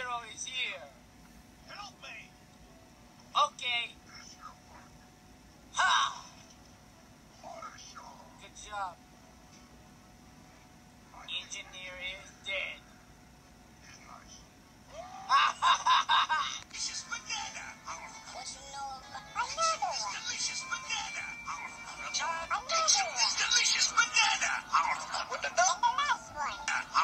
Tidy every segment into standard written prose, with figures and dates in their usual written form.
hero is here. Help me! Okay. Ha! Good job. Engineer is dead. Delicious banana! What you know about another one? Delicious banana! Another Delicious banana! one. The last one.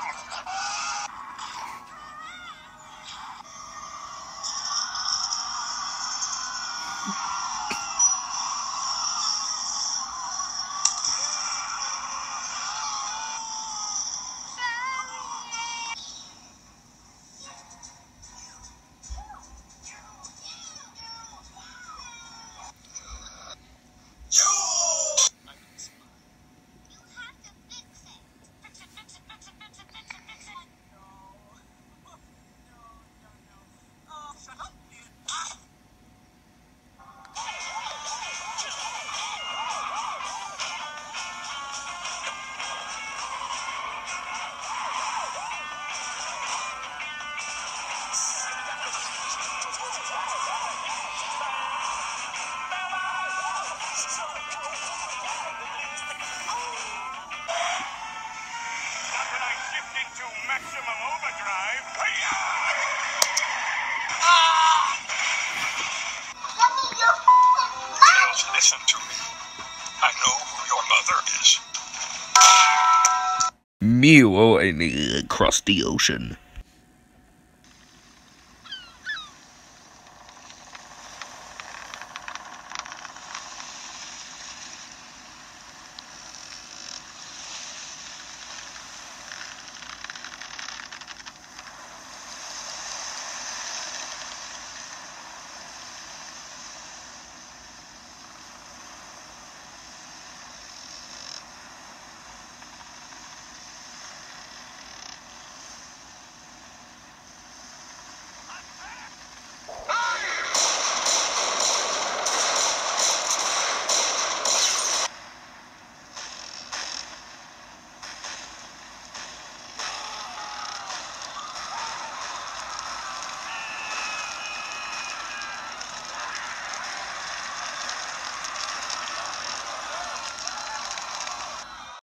Maximum overdrive. Just listen to me. I know who your mother is. Mew across the ocean.